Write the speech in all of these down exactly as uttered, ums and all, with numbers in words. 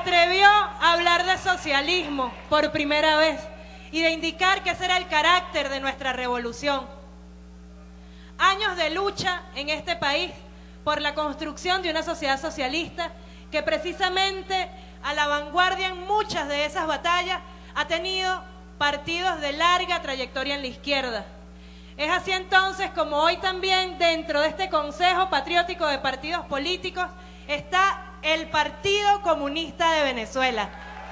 atrevió a hablar de socialismo por primera vez y de indicar que ese era el carácter de nuestra revolución. Años de lucha en este país por la construcción de una sociedad socialista que precisamente a la vanguardia en muchas de esas batallas ha tenido partidos de larga trayectoria en la izquierda. Es así entonces como hoy también dentro de este Consejo Patriótico de Partidos Políticos está el Partido Comunista de Venezuela.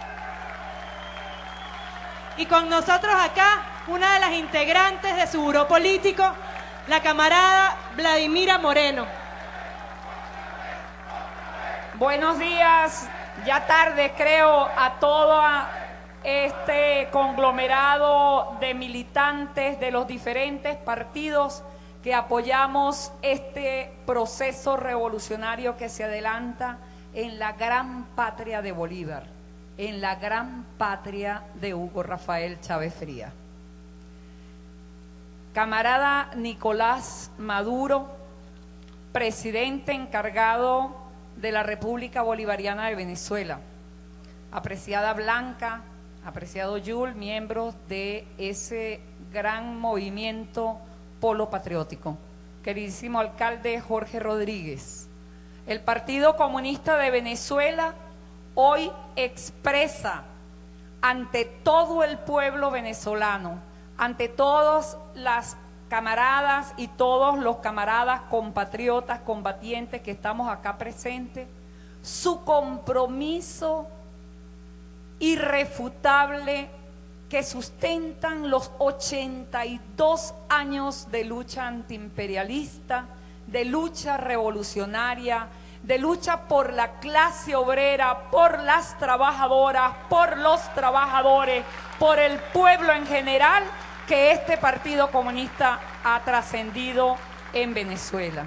Y con nosotros acá, una de las integrantes de su buró político, la camarada Vladimira Moreno. Buenos días, ya tarde creo, a todo este conglomerado de militantes de los diferentes partidos que apoyamos este proceso revolucionario que se adelanta en la gran patria de Bolívar, en la gran patria de Hugo Rafael Chávez Frías. Camarada Nicolás Maduro, presidente encargado de la República Bolivariana de Venezuela, apreciada Blanca, apreciado Yul, miembros de ese gran movimiento polo patriótico, queridísimo alcalde Jorge Rodríguez. El Partido Comunista de Venezuela hoy expresa ante todo el pueblo venezolano, ante todas las camaradas y todos los camaradas compatriotas, combatientes que estamos acá presentes, su compromiso irrefutable que sustentan los ochenta y dos años de lucha antiimperialista, de lucha revolucionaria, de lucha por la clase obrera, por las trabajadoras, por los trabajadores, por el pueblo en general, que este Partido Comunista ha trascendido en Venezuela.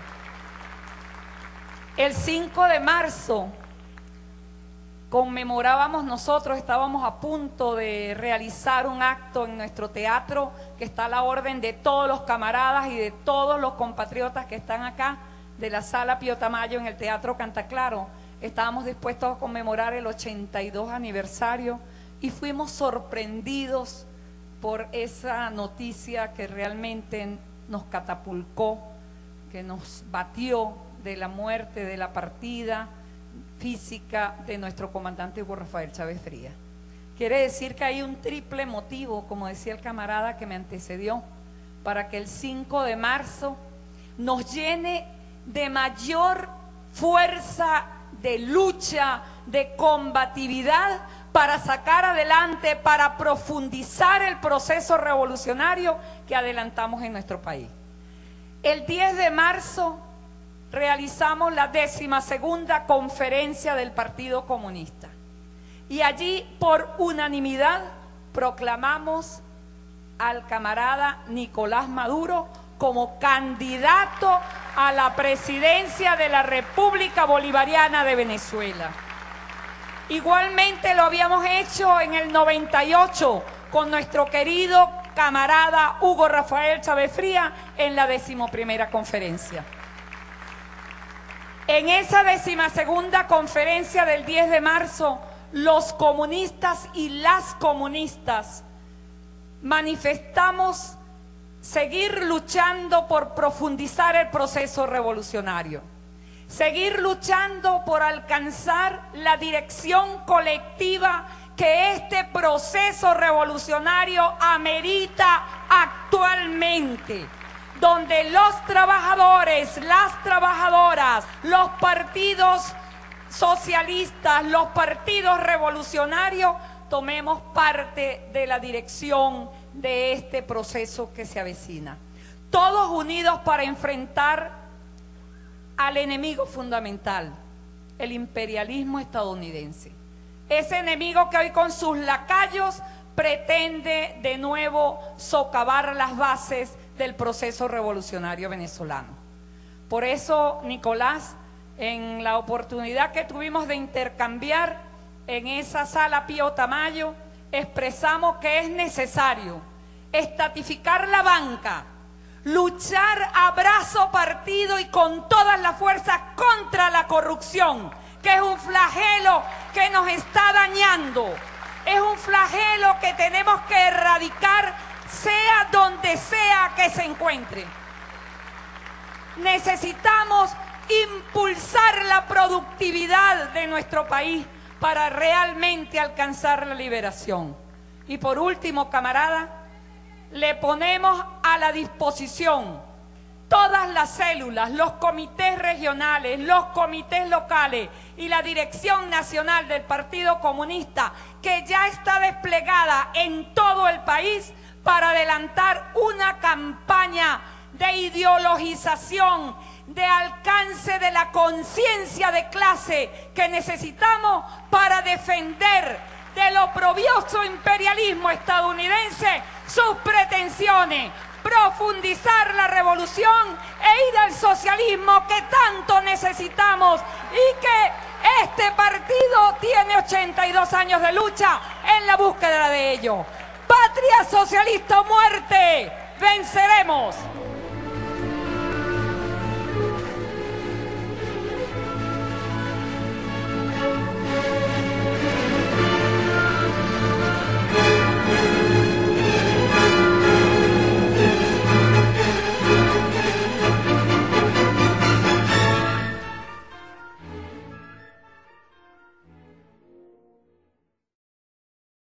El cinco de marzo conmemorábamos nosotros, estábamos a punto de realizar un acto en nuestro teatro que está a la orden de todos los camaradas y de todos los compatriotas que están acá de la Sala Pío Tamayo en el Teatro Cantaclaro. Estábamos dispuestos a conmemorar el ochenta y dos aniversario y fuimos sorprendidos por esa noticia que realmente nos catapultó, que nos batió de la muerte, de la partida física de nuestro comandante Hugo Rafael Chávez Frías. Quiere decir que hay un triple motivo, como decía el camarada que me antecedió, para que el cinco de marzo nos llene de mayor fuerza de lucha, de combatividad, para sacar adelante, para profundizar el proceso revolucionario que adelantamos en nuestro país. El diez de marzo realizamos la décima segunda conferencia del Partido Comunista y allí por unanimidad proclamamos al camarada Nicolás Maduro como candidato a la presidencia de la República Bolivariana de Venezuela. Igualmente lo habíamos hecho en el noventa y ocho con nuestro querido camarada Hugo Rafael Chávez Frías en la decimoprimera conferencia. En esa decimasegunda conferencia del diez de marzo, los comunistas y las comunistas manifestamos seguir luchando por profundizar el proceso revolucionario, seguir luchando por alcanzar la dirección colectiva que este proceso revolucionario amerita actualmente, donde los trabajadores, las trabajadoras, los partidos socialistas, los partidos revolucionarios, tomemos parte de la dirección de este proceso que se avecina. Todos unidos para enfrentar al enemigo fundamental, el imperialismo estadounidense. Ese enemigo que hoy con sus lacayos pretende de nuevo socavar las bases del proceso revolucionario venezolano. Por eso, Nicolás, en la oportunidad que tuvimos de intercambiar en esa Sala Pío Tamayo, expresamos que es necesario estatificar la banca, luchar a brazo partido y con todas las fuerzas contra la corrupción, que es un flagelo que nos está dañando. Es un flagelo que tenemos que erradicar, sea donde sea que se encuentre. Necesitamos impulsar la productividad de nuestro país para realmente alcanzar la liberación. Y por último, camarada, le ponemos a la disposición todas las células, los comités regionales, los comités locales y la dirección nacional del Partido Comunista, que ya está desplegada en todo el país para adelantar una campaña de ideologización, de alcance de la conciencia de clase que necesitamos para defender del oprobioso imperialismo estadounidense sus pretensiones, profundizar la revolución e ir al socialismo que tanto necesitamos y que este partido tiene ochenta y dos años de lucha en la búsqueda de ello. ¡Patria socialista o muerte! ¡Venceremos!